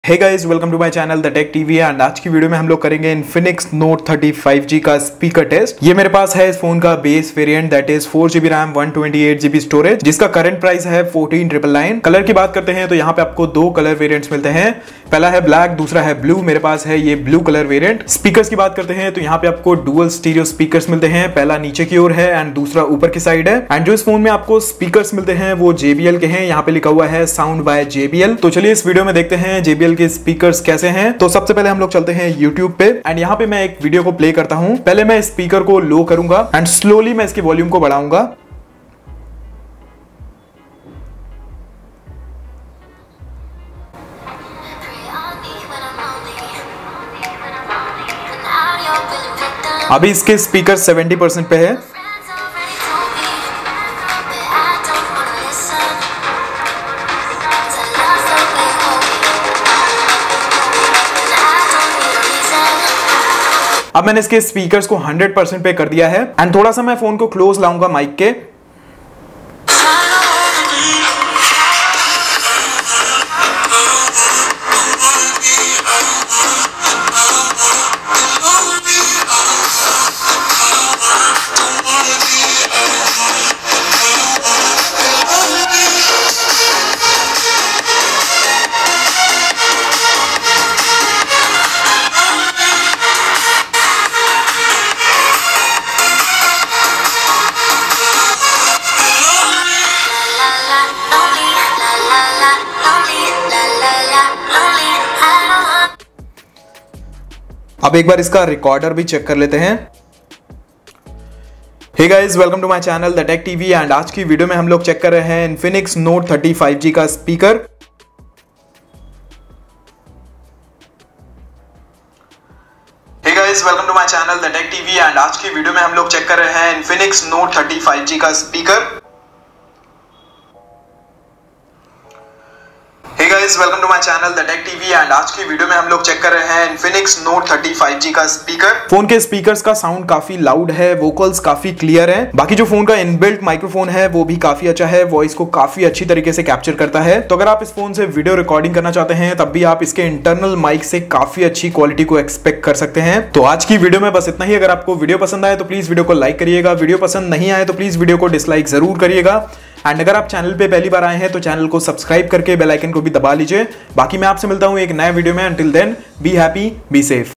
Hey guys, welcome to my channel the tech TV and आज की video में हम लोग करेंगे इन्फिनिक्स नोट 35G का स्पीकर टेस्ट। ये मेरे पास है इस फोन का base variant that is 4GB RAM 128GB storage, जिसका करंट प्राइस है 14,999। कलर की बात करते हैं तो यहाँ पे आपको दो कलर वेरिएंट्स मिलते हैं, पहला है ब्लैक, दूसरा है ब्लू। मेरे पास है ये ब्लू कलर वेरिएंट। स्पीकर्स की बात करते हैं तो यहाँ पे आपको डुअल स्टीरियो स्पीकर्स मिलते हैं, पहला नीचे की ओर है एंड दूसरा ऊपर की साइड है। एंड जो इस फोन में आपको स्पीकर्स मिलते हैं वो JBL के हैं, यहाँ पे लिखा हुआ है साउंड बाय JBL। तो चलिए इस वीडियो में देखते हैं JBL के स्पीकर्स कैसे हैं। तो सबसे पहले हम लोग चलते हैं YouTube पे एंड यहाँ पे मैं एक वीडियो को प्ले करता हूँ। पहले मैं स्पीकर को लो करूंगा एंड स्लोली मैं इसके वॉल्यूम को बढ़ाऊंगा। अभी इसके स्पीकर 70% पे है। अब मैंने इसके स्पीकर्स को 100% पे कर दिया है एंड थोड़ा सा मैं फोन को क्लोज लाऊंगा माइक के। अब एक बार इसका रिकॉर्डर भी चेक कर लेते हैं। Hey guys, welcome to my channel the tech TV and आज की वीडियो में हम लोग चेक कर रहे हैं इन्फिनिक्स नोट 35G का speaker. Hey guys, welcome to my channel the tech TV and आज की वीडियो में हम लोग चेक कर रहे हैं इन्फिनिक्स नोट 35G का speaker. Hey guys, welcome to my channel the tech TV and आज की वीडियो में हम लोग चेक कर रहे हैं इन्फिनिक्स नोट 35G का स्पीकर। फोन के स्पीकर्स का साउंड काफी लाउड है, वोकल्स काफी क्लियर है। बाकी जो फोन का इनबिल्ट माइक्रोफोन है वो भी काफी अच्छा है, वॉइस को काफी अच्छी तरीके से कैप्चर करता है। तो अगर आप इस फोन से वीडियो रिकॉर्डिंग करना चाहते हैं तब भी आप इसके इंटरनल माइक से काफी अच्छी क्वालिटी को एक्सपेक्ट कर सकते हैं। तो आज की वीडियो में बस इतना ही। अगर आपको वीडियो पसंद आए तो प्लीज वीडियो को लाइक करिएगा, वीडियो पसंद नहीं आए तो प्लीज वीडियो को डिसलाइक जरूर करिएगा। एंड अगर आप चैनल पे पहली बार आए हैं तो चैनल को सब्सक्राइब करके बेल आइकन को भी दबा लीजिए। बाकी मैं आपसे मिलता हूं एक नए वीडियो में। Until then be happy, be safe.